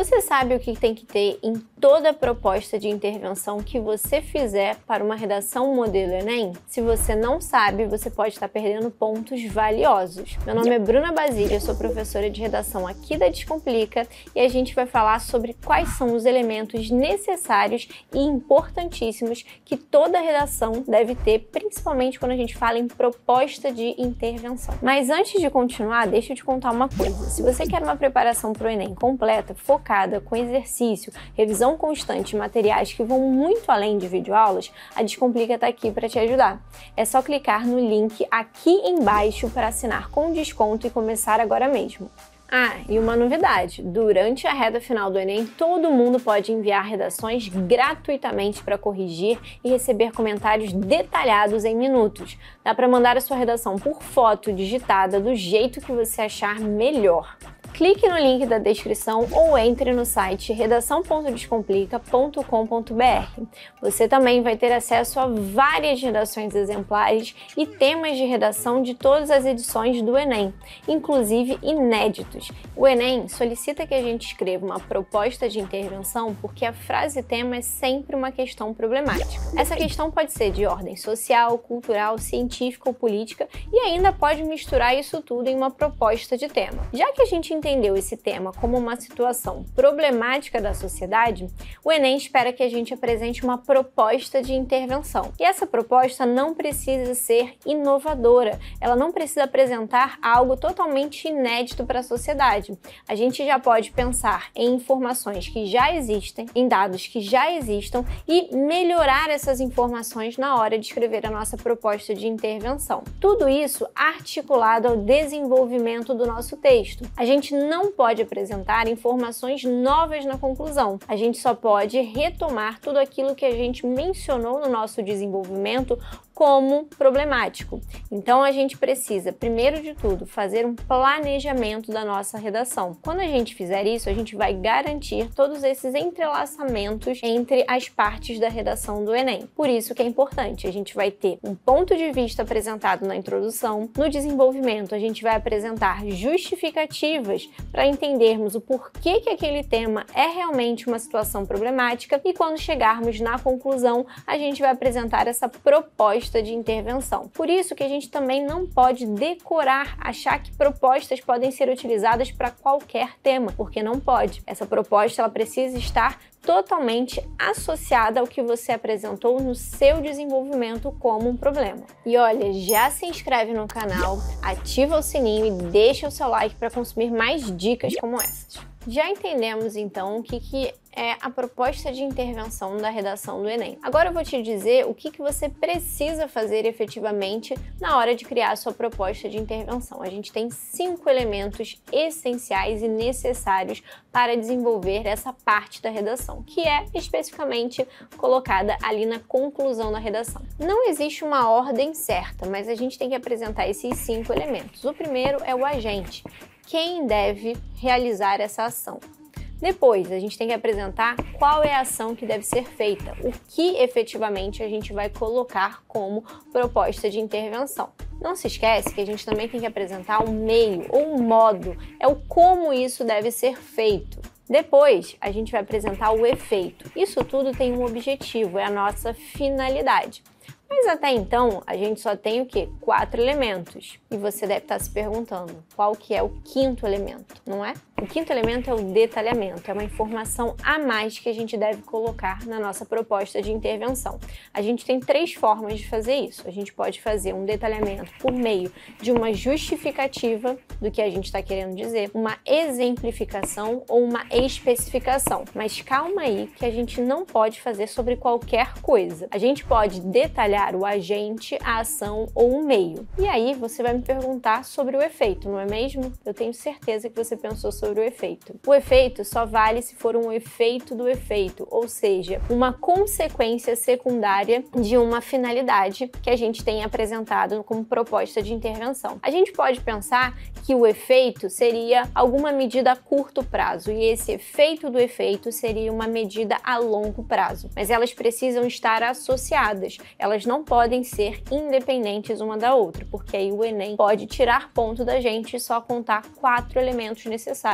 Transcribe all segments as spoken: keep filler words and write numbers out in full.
Você sabe o que tem que ter em toda proposta de intervenção que você fizer para uma redação modelo Enem? Se você não sabe, você pode estar perdendo pontos valiosos. Meu nome é Bruna Basílio, eu sou professora de redação aqui da Descomplica e a gente vai falar sobre quais são os elementos necessários e importantíssimos que toda redação deve ter, principalmente quando a gente fala em proposta de intervenção. Mas antes de continuar, deixa eu te contar uma coisa. Se você quer uma preparação para o Enem completa, focada, com exercício, revisão constante e materiais que vão muito além de videoaulas, a Descomplica está aqui para te ajudar. É só clicar no link aqui embaixo para assinar com desconto e começar agora mesmo. Ah, e uma novidade, durante a reta final do Enem, todo mundo pode enviar redações gratuitamente para corrigir e receber comentários detalhados em minutos. Dá para mandar a sua redação por foto digitada do jeito que você achar melhor. Clique no link da descrição ou entre no site redação ponto descomplica ponto com ponto br. Você também vai ter acesso a várias redações exemplares e temas de redação de todas as edições do Enem, inclusive inéditos. O Enem solicita que a gente escreva uma proposta de intervenção porque a frase tema é sempre uma questão problemática. Essa questão pode ser de ordem social, cultural, científica ou política e ainda pode misturar isso tudo em uma proposta de tema. Já que a gente entendeu esse tema como uma situação problemática da sociedade, o Enem espera que a gente apresente uma proposta de intervenção. E essa proposta não precisa ser inovadora, ela não precisa apresentar algo totalmente inédito para a sociedade. A gente já pode pensar em informações que já existem, em dados que já existam e melhorar essas informações na hora de escrever a nossa proposta de intervenção. Tudo isso articulado ao desenvolvimento do nosso texto. A gente não pode apresentar informações novas na conclusão. A gente só pode retomar tudo aquilo que a gente mencionou no nosso desenvolvimento como problemático. Então a gente precisa, primeiro de tudo, fazer um planejamento da nossa redação. Quando a gente fizer isso, a gente vai garantir todos esses entrelaçamentos entre as partes da redação do Enem. Por isso que é importante, a gente vai ter um ponto de vista apresentado na introdução, no desenvolvimento a gente vai apresentar justificativas para entendermos o porquê que aquele tema é realmente uma situação problemática e quando chegarmos na conclusão, a gente vai apresentar essa proposta de intervenção. Por isso que a gente também não pode decorar, achar que propostas podem ser utilizadas para qualquer tema, porque não pode. Essa proposta ela precisa estar totalmente associada ao que você apresentou no seu desenvolvimento como um problema. E olha, já se inscreve no canal, ativa o sininho e deixa o seu like para consumir mais dicas como essas. Já entendemos então o que, que é a proposta de intervenção da redação do Enem. Agora eu vou te dizer o que, que você precisa fazer efetivamente na hora de criar a sua proposta de intervenção. A gente tem cinco elementos essenciais e necessários para desenvolver essa parte da redação, que é especificamente colocada ali na conclusão da redação. Não existe uma ordem certa, mas a gente tem que apresentar esses cinco elementos. O primeiro é o agente. Quem deve realizar essa ação? Depois, a gente tem que apresentar qual é a ação que deve ser feita, o que efetivamente a gente vai colocar como proposta de intervenção. Não se esquece que a gente também tem que apresentar o meio ou o modo, é o como isso deve ser feito. Depois, a gente vai apresentar o efeito. Isso tudo tem um objetivo, é a nossa finalidade. Mas até então, a gente só tem o quê? Quatro elementos. E você deve estar se perguntando, qual que é o quinto elemento, não é? O quinto elemento é o detalhamento, é uma informação a mais que a gente deve colocar na nossa proposta de intervenção. A gente tem três formas de fazer isso. A gente pode fazer um detalhamento por meio de uma justificativa do que a gente está querendo dizer, uma exemplificação ou uma especificação. Mas calma aí que a gente não pode fazer sobre qualquer coisa. A gente pode detalhar o agente, a ação ou o meio. E aí você vai me perguntar sobre o efeito, não é mesmo? Eu tenho certeza que você pensou sobre o efeito. O efeito só vale se for um efeito do efeito, ou seja, uma consequência secundária de uma finalidade que a gente tem apresentado como proposta de intervenção. A gente pode pensar que o efeito seria alguma medida a curto prazo e esse efeito do efeito seria uma medida a longo prazo, mas elas precisam estar associadas, elas não podem ser independentes uma da outra, porque aí o Enem pode tirar ponto da gente e só contar quatro elementos necessários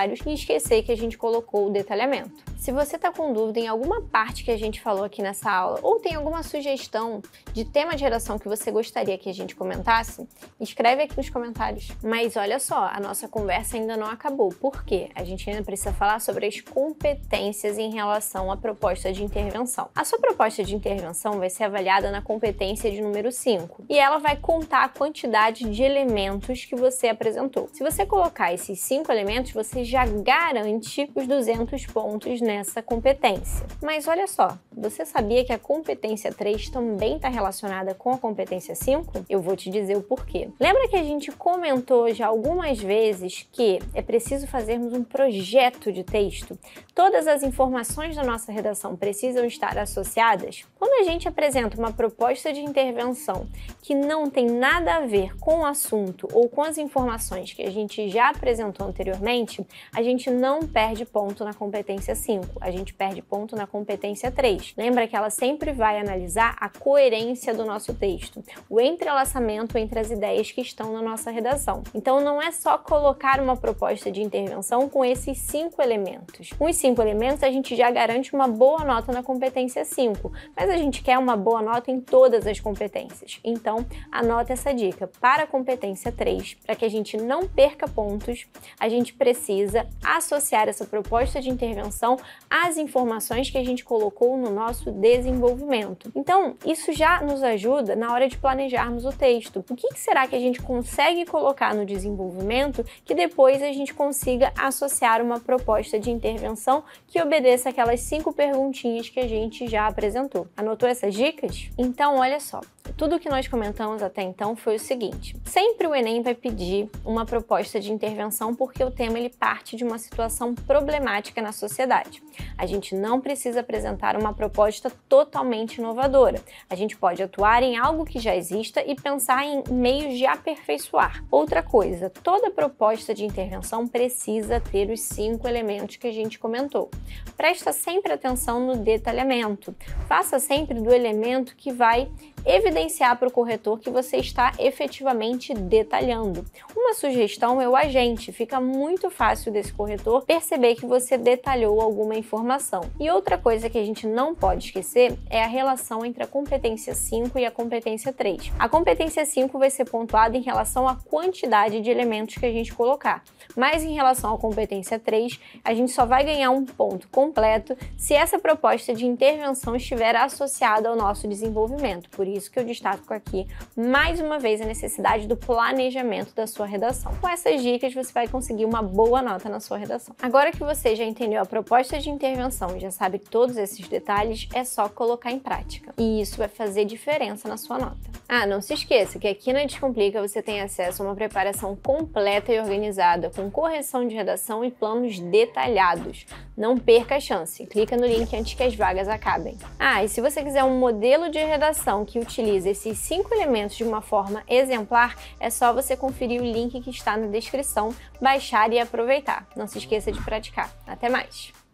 comentários e esquecer que a gente colocou o detalhamento. Se você está com dúvida em alguma parte que a gente falou aqui nessa aula ou tem alguma sugestão de tema de redação que você gostaria que a gente comentasse, escreve aqui nos comentários. Mas olha só, a nossa conversa ainda não acabou. Por quê? A gente ainda precisa falar sobre as competências em relação à proposta de intervenção. A sua proposta de intervenção vai ser avaliada na competência de número cinco e ela vai contar a quantidade de elementos que você apresentou. Se você colocar esses cinco elementos, você já garante os duzentos pontos nessa competência. Mas olha só, você sabia que a competência três também está relacionada com a competência cinco? Eu vou te dizer o porquê. Lembra que a gente comentou já algumas vezes que é preciso fazermos um projeto de texto? Todas as informações da nossa redação precisam estar associadas? Quando a gente apresenta uma proposta de intervenção que não tem nada a ver com o assunto ou com as informações que a gente já apresentou anteriormente, a gente não perde ponto na competência cinco, a gente perde ponto na competência três. Lembra que ela sempre vai analisar a coerência do nosso texto, o entrelaçamento entre as ideias que estão na nossa redação. Então não é só colocar uma proposta de intervenção com esses cinco elementos. Com os cinco elementos a gente já garante uma boa nota na competência cinco, mas a gente quer uma boa nota em todas as competências. Então anota essa dica. Para a competência três, para que a gente não perca pontos, a gente precisa associar essa proposta de intervenção às informações que a gente colocou no nosso desenvolvimento. Então, isso já nos ajuda na hora de planejarmos o texto. O que será que a gente consegue colocar no desenvolvimento que depois a gente consiga associar uma proposta de intervenção que obedeça aquelas cinco perguntinhas que a gente já apresentou. Anotou essas dicas? Então, olha só. Tudo que nós comentamos até então foi o seguinte: sempre o Enem vai pedir uma proposta de intervenção porque o tema ele parte de uma situação problemática na sociedade. A gente não precisa apresentar uma proposta totalmente inovadora. A gente pode atuar em algo que já exista e pensar em meios de aperfeiçoar. Outra coisa, toda proposta de intervenção precisa ter os cinco elementos que a gente comentou. Presta sempre atenção no detalhamento. Faça sempre do elemento que vai evidenciar para o corretor que você está efetivamente detalhando. Uma sugestão é o agente. Fica muito fácil desse corretor perceber que você detalhou alguma informação. E outra coisa que a gente não pode esquecer é a relação entre a competência cinco e a competência três. A competência cinco vai ser pontuada em relação à quantidade de elementos que a gente colocar, mas em relação à competência três, a gente só vai ganhar um ponto completo se essa proposta de intervenção estiver associada ao nosso desenvolvimento. Por isso que eu destaco aqui, mais uma vez, a necessidade do planejamento da sua redação. Com essas dicas, você vai conseguir uma boa nota na sua redação. Agora que você já entendeu a proposta de intervenção e já sabe todos esses detalhes, é só colocar em prática. E isso vai fazer diferença na sua nota. Ah, não se esqueça que aqui na Descomplica você tem acesso a uma preparação completa e organizada, com correção de redação e planos detalhados. Não perca a chance. Clica no link antes que as vagas acabem. Ah, e se você quiser um modelo de redação que utiliza esses cinco elementos de uma forma exemplar, é só você conferir o link que está na descrição, baixar e aproveitar. Não se esqueça de praticar. Até mais!